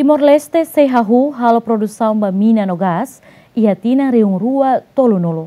Timor-Leste se hahu halo produção ba mina no gás e hatina reung rua tolunolo.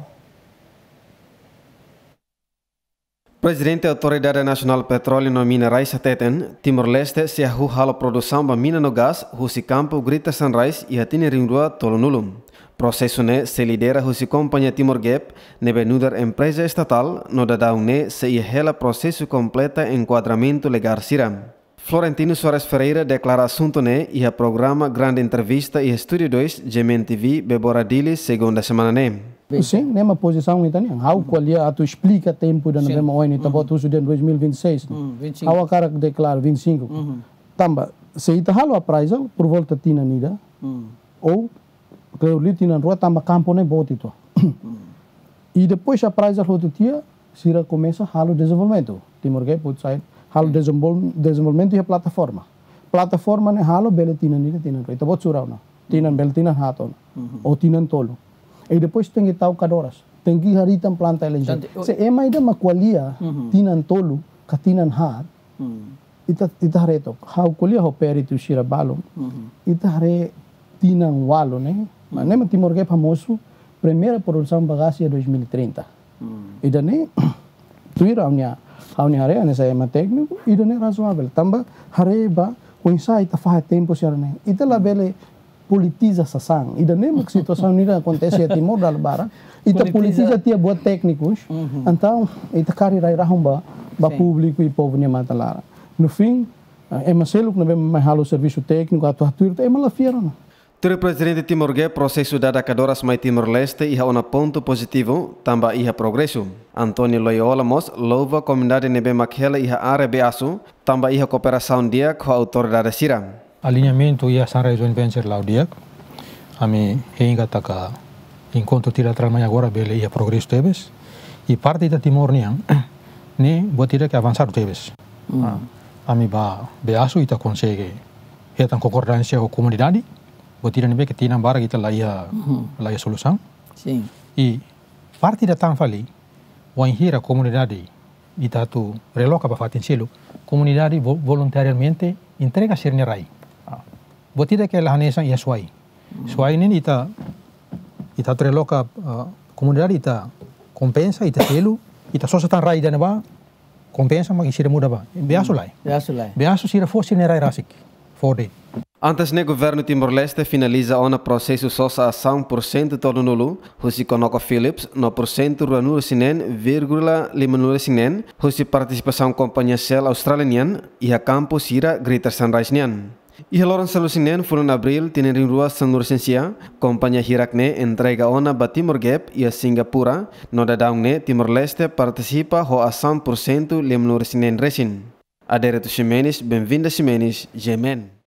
Presidente da Autoridade Nacional Petróleo e Minerais Teten, Timor-Leste se hahu halo produção ba mina no gás, husi campo Grita Sunrise e hatina reung rua tolunolo. Processo ne se lidera husi companhia Timor-Gap, nebe nuder empresa estatal, no dadau ne se ihela processo completa enquadramento legal siram. Florentino Soares Ferreira declara assunto ne e a programa Grande Entrevista e Estúdio 2 Gemen TV Beboradili segunda semana ne. Sim, numa posição então, how qual tu explica tempo da novembro hoje, tá botando isso em 2026. How a cara declara 25. Tamba, se ita halo appraisal por volta tina nida ou Cleurli tina rua tamba campo ne botito. E depois a appraisal outro dia, sira começa halo desenvolvimento. Timor-Gap put side halo desenvolvimento e a plataforma. Plataforma ne halo bele tina nida tina rua. Ita bot surau na. Tina bele tina hato ou tina tolo. E depois tem que estar o cadoras. Tem que haritan planta eleger. Se é mais da maqualia, tinan tolo, katinan har. Ita reto. How kulia ho perito shira balon. Ita re tinan walo né. Mas nem Timor-Gap famoso, primeira produção bagagem 2030. E daí tuira a unia hare nessa é técnico e daí razoável. Tamba hare ba coinsa ita faz tempo shira né. Ita la bele politiza sasang. E daí uma situação nira acontece a Timor da Albara. Ita politiza tia buat técnicos. Então ita cari rai rahumba ba público e povo ne matalara. No fim é maselo que não vem mais halo serviço técnico atuatur é malafira não. Ter presidente Timor-Gap processo dada cadoras mai Timor-Leste e uma ponto positivo tamba iha progresso. Antônio Loyola Mos louva a comunidade nebe makhela iha área beasu tamba iha cooperação dia com a autoridade siram. Alinhamento ia Sunrise Joint Venture lá o dia. A mim ainda taka encontro tira trabalho agora bele ia progresso teves e parte da Timor niang ne botira que avançar teves. A mim ba beasu ita consegue hetan concordância com a comunidade. Botira nebe que tinha bara kita lá ia solução. Sim. E parte da tanfali o a comunidade ita tu reloca para fatin selo comunidade voluntariamente entrega ser nerai. Botira que ela nessa ia suai. Suai nem ita reloca comunidade ita compensa ita selo ita só tan rai da neba compensa mas isira muda ba. Beasu lai. Beasu sira fosse nerai rasik. Fode. Antes ne governo Timor-Leste finaliza o processo sosa a 100% todo nulo, husi Konoko Philips, no % ruanul sinen, 5 sinen, husi participação companhia Shell australian e a campus ira Greater Sunrise nian. E a Lawrence Salusinen foram em abril, tienen rua sangur sensia, companhia Hirakne entrega ona ba Timor-Gap e a Singapura, no dadaune Timor-Leste participa ho a 100% lemnur sinen resin. Adereto Ximenes, bem-vinda Ximenes, Gemen.